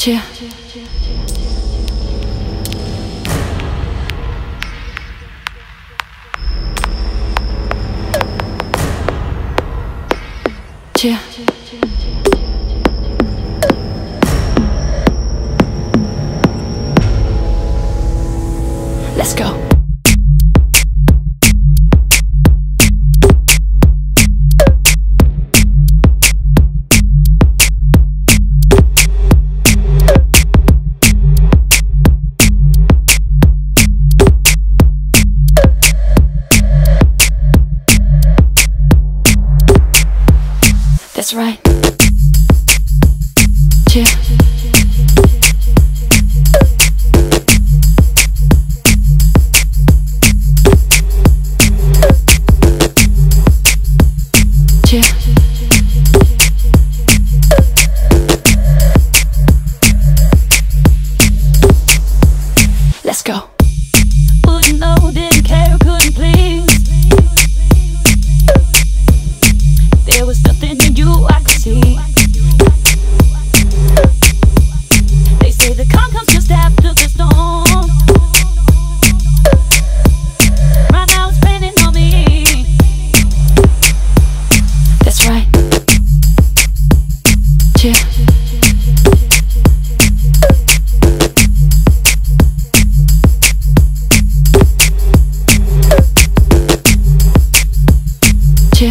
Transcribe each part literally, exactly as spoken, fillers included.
Cheer. Cheer. Let's go. That's right. Cheer. Cheer. Let's go. Wouldn't know, didn't care, couldn't please. There was nothing in you I could see. They say the calm comes just after the storm. Right now it's raining on me. That's right. Cheer. Cheer.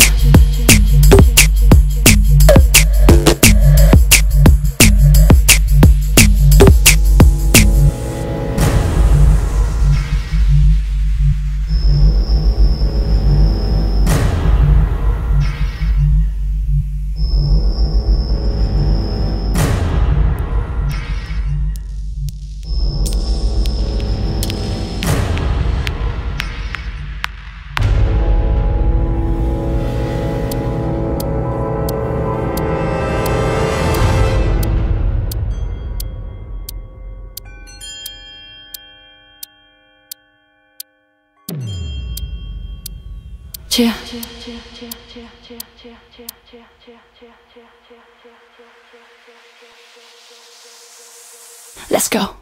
Cheer. Let's go.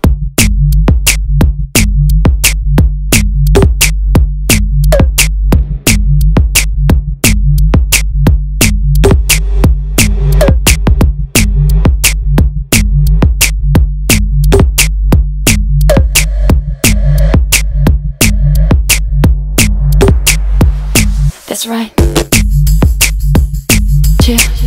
That's right. Cheer.